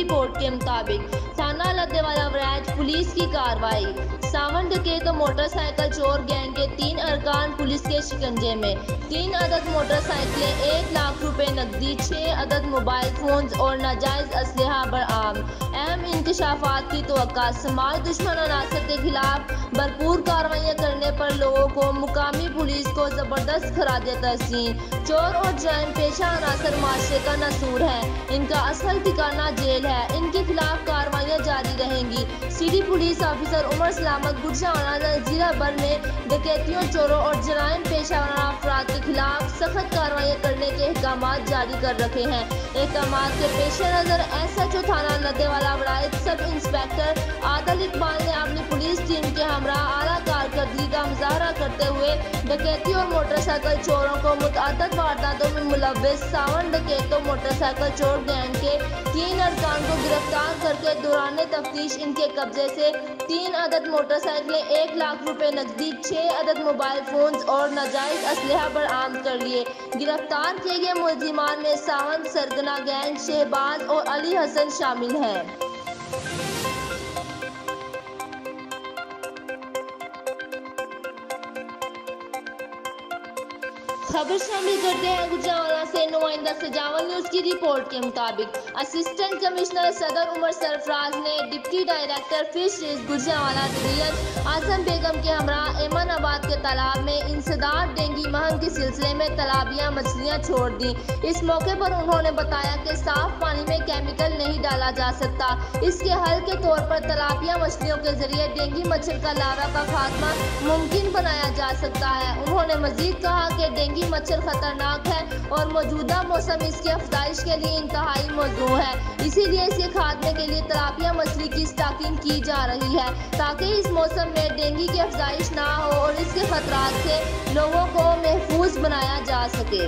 Report के मुताबिक थाना लद्देवाला वराज पुलिस की कार्रवाई। सावन डकैत तो मोटरसाइकिल चोर गैंग के 3 अरकान पुलिस के शिकंजे में। 3 अदद मोटरसाइकिलें, 1 लाख रुपए नकदी, 6 अदद मोबाइल फोन्स और नाजायज असलहा बरामद। अहम इंकशाफात की तवक्का। समाज दुश्मन अनासर के खिलाफ भरपूर कार्रवाइयाँ करने पर लोगों को मुकामी पुलिस को जबरदस्त खराज तहसीन। चोर और जराइम पेशा अनासर माशरे का नसूर है, इनका असल ठिकाना जेल है, इनके खिलाफ कार्रवाइयाँ जारी रहेंगी। सिटी पुलिस ऑफिसर उमर सलामत गुजरावाला जिला भर में डकैतियों, चोरों और जराइम पेशा अफराद के खिलाफ सख्त कार्रवाइयाँ करने के अहकाम जारी कर रखे हैं। अहकाम के पेश नज़र SHO थाना लद्देवाला वराज सब इंस्पेक्टर आदिल इकबाल ने अपनी पुलिस टीम के हमरा आला कारकर्दगी का मुजाहरा करते हुए डकैती और मोटरसाइकिल चोरों को मुतअद्दिद वारदातों में मुलव्विस सावन डकैतों मोटरसाइकिल चोर गैंग के 3 अरकान को गिरफ्तार करके दौरान तफ्तीश इनके कब्जे से 3 अदद मोटरसाइकिलें, 1 लाख रुपए नकदी, 6 अदद मोबाइल फोन्स और नाजायज असलहा बरामद कर लिए। गिरफ्तार किए गए मुलजिमान में सावन सरगना गैंग, शहबाज और अली हसन शामिल हैं। खबर शामिल करते हैं गुजरावाला से। नुमाइंदा सजावल न्यूज की रिपोर्ट के मुताबिक असिस्टेंट कमिश्नर सदर उमर सरफराज ने deputy director fisheries Gujranwala division Azam Begum के हमरा एमनाबाद के तालाब में इंसदाद डेंगी महम के सिलसिले में तालाबियां मछलियां छोड़ दी। इस मौके पर उन्होंने बताया कि साफ पानी में केमिकल नहीं डाला जा सकता, इसके हल के तौर पर तालाबिया मछलियों के जरिए डेंगी मच्छर का लार्वा का खात्मा मुमकिन बनाया जा सकता है। उन्होंने मजीद कहा कि डेंगी मच्छर खतरनाक है और मौजूदा मौसम इसकी अफजाइश के लिए इंतहाई मौजूद है, इसीलिए इसके खात्मे के लिए तिलापिया मछली की स्टॉकिंग की जा रही है ताकि इस मौसम में डेंगू की अफजाइश ना हो और इसके खतरात से लोगों को महफूज बनाया जा सके।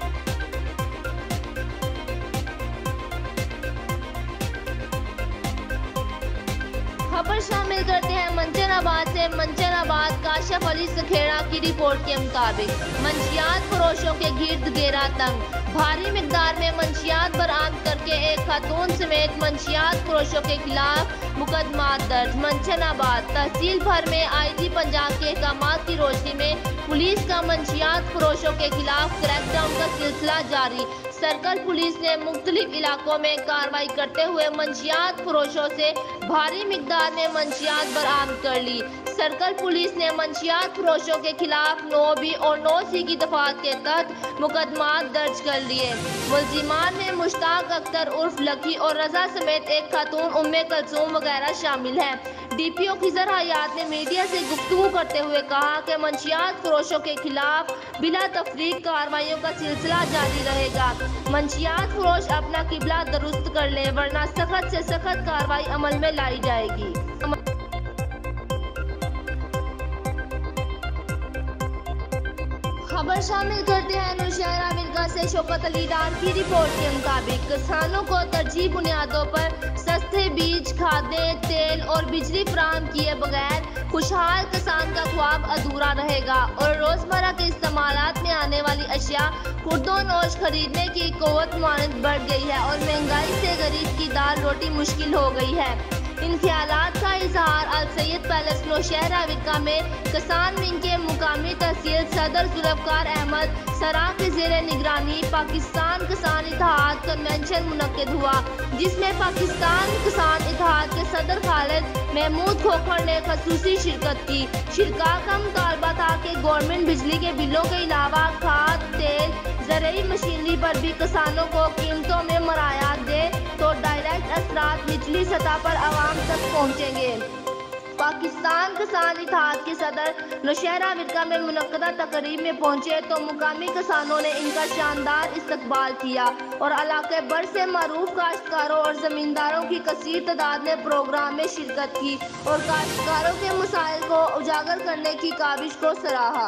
खबर शामिल करते हैं मंचनाबाद से। मंचनाबाद काशिफ अली सखेड़ा की रिपोर्ट के मुताबिक मंशियात फरोशों के गिर्द घेरा तंग। भारी मिकदार में मंशियात बरामद करके एक खातून समेत मंशियात फरोशों के खिलाफ मुकदमा दर्ज। मंचनाबाद तहसील भर में IG पंजाब के अहकामात की रोशनी में पुलिस का मंशियात फरोशों के खिलाफ क्रैकडाउन का सिलसिला जारी। सर्कल पुलिस ने मुख्तलिफ इलाकों में कार्रवाई करते हुए मंशियात फरोशों से भारी मिकदार में मंशियात बरामद कर ली। सर्कल पुलिस ने मंशियात फरोशों के खिलाफ 9B और 9C की दफात के तहत मुकदमा दर्ज कर लिए। मुलजिमान में मुश्ताक अख्तर उर्फ लकी और रजा समेत एक खातून उम्मे कलसूम वगैरह शामिल हैं। DPO खिजर हयात ने मीडिया से गुफ्तगू करते हुए कहा कि मंशियात फरोशों के खिलाफ बिला तफरीक कार्रवाइयों का सिलसिला जारी रहेगा। मंशियात फरोश अपना किबला दुरुस्त कर ले वरना सख्त से सख्त कार्रवाई अमल में लाई जाएगी। खबर शामिल करते हैं नौशहरा विरगा से। शौकत अली डार की रिपोर्ट के मुताबिक किसानों को तरजीह बुनियादों पर सस्ते बीज, खादें, तेल और बिजली फराहम किए बगैर खुशहाल किसान का ख्वाब अधूरा रहेगा और रोजमर्रा के इस्तेमालात में आने वाली अशिया खुर्दोनोश खरीदने की क़ुव्वत मानद बढ़ गई है और महंगाई से गरीब की दाल रोटी मुश्किल हो गई है। इन ख्यालात का इजहार अल सैयद पैलेस नौशहरा विरगा में किसान विंग के मुकामी तहसील सदर जुल्फ़कार अहमद सरा के ज़ेरे निगरानी पाकिस्तान किसान इत्तेहाद कन्वेंशन मुनक्किद हुआ, जिसमें पाकिस्तान किसान इत्तेहाद के सदर खालिद महमूद खोखर ने खसूसी शिरकत की। शिरका का मुतालबा था कि गवर्नमेंट बिजली के बिलों के अलावा खाद, तेल, ज़रूरी मशीनरी पर भी किसानों को कीमतों में मरायात दे तो डायरेक्ट असरात निचली सतह पर आवाम तक पहुँचेंगे। पाकिस्तान किसान इत्तेहाद के सदर नौशहरा विरगा में मुनक्कदा तकरीब में पहुंचे तो मुकामी किसानों ने इनका शानदार इस्तकबाल किया और इलाके भर से मरूफ काश्तकारों और जमींदारों की कसीर तादाद ने प्रोग्राम में शिरकत की और काश्तकारों के मसाइल को उजागर करने की काविश को सराहा।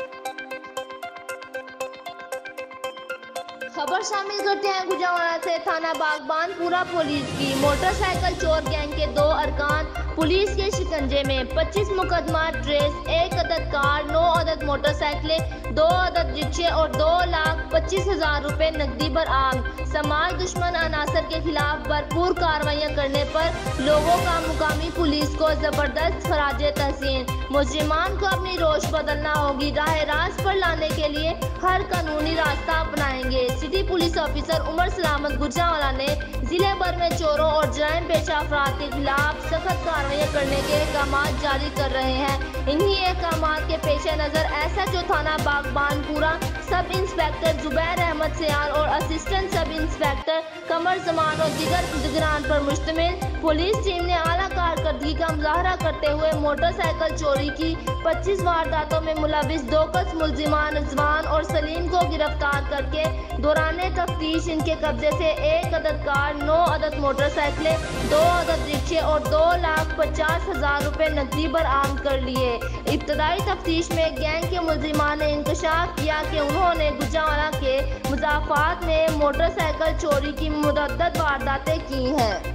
खबर शामिल करते हैं गुजरावाला से। थाना बागबानपुरा पुलिस की मोटरसाइकिल चोर गैंग के 2 अरकान पुलिस के शिकंजे में। 25 मुकदमा ट्रेस, 1 अदद कार, 9 अदद मोटरसाइकिलें, 2 अदद रिक्शे और 2,25,000 रुपए नकदी बरामद। समाज दुश्मन अनासर के खिलाफ भरपूर कार्रवाइयां करने पर लोगों का मुकामी पुलिस को जबरदस्त खराजे तहसीन। मुजरिमान को अपनी रोश बदलना होगी। राह रास्त पर लाने के लिए हर कानूनी रास्ता अपनाएंगे। सिटी पुलिस ऑफिसर उमर सलामत गुजरांवाला ने जिले भर में चोरों और जराइम पेशा अफराद के खिलाफ सख्त कार्रवाई करने के अहकाम जारी कर रहे हैं। इन्हीं अहकाम के पेश नजर SHO थाना बागबानपुरा सब इंस्पेक्टर जुबैर अहमद सियार और असिस्टेंट सब इंस्पेक्टर कमर जमान और दिगर निगरान पर मुश्तमिल पुलिस टीम ने आला कारकर्दगी का मुजाहरा करते हुए मोटरसाइकिल चोरी की 25 वारदातों में मुलविस 2 मुलजिमान रिजवान और सलीम को गिरफ्तार करके दौराने तफ्तीश इनके कब्जे से 1 अदद कार, 9 अदद मोटरसाइकिलें, 2 अदद रिक्शे और 2,50,000 रुपए नकदी बरामद कर लिए। इब्तदाई तफ्तीश में गैंग के मुलजिमान ने इंकशाफ किया कि उन्होंने गुजरांवाला के मुजाफात में मोटरसाइकिल चोरी की मुतअद्दिद वारदातें की हैं।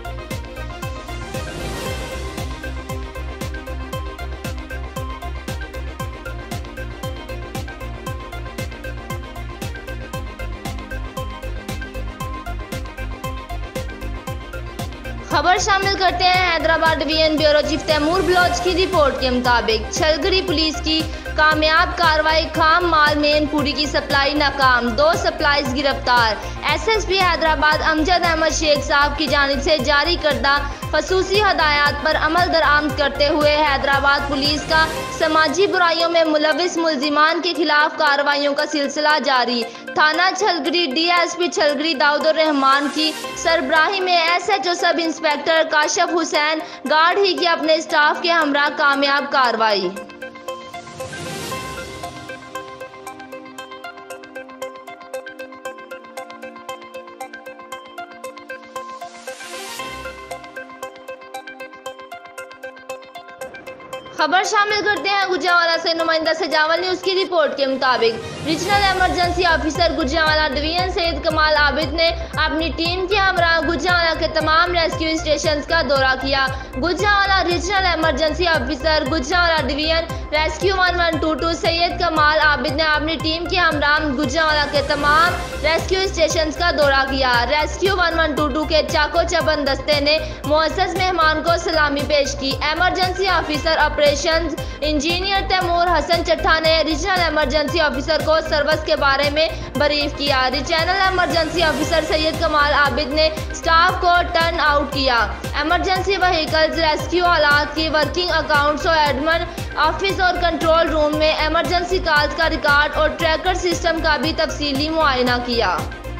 खबर शामिल करते हैं Hyderabad division bureau chief Taimur Baloch की रिपोर्ट के मुताबिक छलगड़ी पुलिस की कामयाब कार्रवाई, खाम माल मेनपुरी की सप्लाई नाकाम, 2 सप्लाईज गिरफ्तार। SSP हैदराबाद अमजद अहमद शेख साहब की जानिब से जारी करदा खसूसी हदायत पर अमल दरामद करते हुए हैदराबाद पुलिस का समाजी बुराइयों में मुलविस मुलजिमान के खिलाफ कार्रवाइयों का सिलसिला जारी। थाना छलगड़ी DSP छलगड़ी दाऊदुर रहमान की सरबराही में SHO sub inspector Kashif Hussain गार्ड ही की अपने स्टाफ के हमरा कामयाब कार्रवाई। खबर शामिल करते हैं गुजरांवाला से नुमाइंदा सजावल न्यूज की रिपोर्ट के मुताबिक regional emergency officer Gujranwala division Syed Kamal Abid ने अपनी टीम के हमरा गुजरांवाला के तमाम रेस्क्यू स्टेशन का दौरा किया। Gujranwala regional emergency officer Gujranwala division rescue 1122 Syed Kamal Abid ने अपनी टीम के हमरा गुजरांवाला के तमाम रेस्क्यू स्टेशन का दौरा किया। रेस्क्यू 1122 के चाको चबन दस्ते ने मुअज़्ज़ज़ मेहमान को सलामी पेश की। Emergency officer operation engineer Taimur Hasan Chattha ने रीजनल इमरजेंसी ऑफिसर को सर्विस के बारे में ब्रीफ किया। Regional emergency officer Syed Kamal Abid ने स्टाफ को टर्न आउट किया। इमरजेंसी व्हीकल्स, रेस्क्यू आलात की वर्किंग, अकाउंट्स और एडमिन ऑफिस और कंट्रोल रूम में इमरजेंसी कॉल्स का रिकॉर्ड और ट्रैकर सिस्टम का भी तफसीली मुआयना किया।